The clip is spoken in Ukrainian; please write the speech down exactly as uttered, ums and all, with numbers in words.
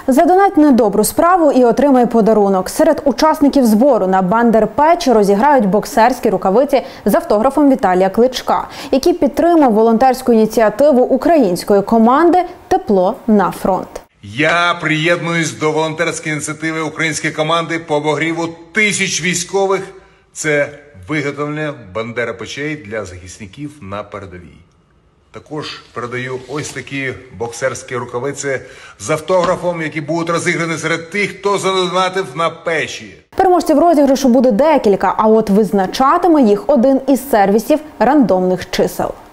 Задонать на добру справу і отримай подарунок. Серед учасників збору на Бандер-Печ розіграють боксерські рукавиці з автографом Віталія Кличка, який підтримав волонтерську ініціативу української команди «Тепло на фронт». Я приєднуюсь до волонтерської ініціативи української команди по обогріву тисяч військових. Це виготовлення бандера-печей для захисників на передовій. Також передаю ось такі боксерські рукавиці з автографом, які будуть розіграні серед тих, хто задонатив на печі. Переможців розіграшу буде декілька, а от визначатиме їх один із сервісів рандомних чисел.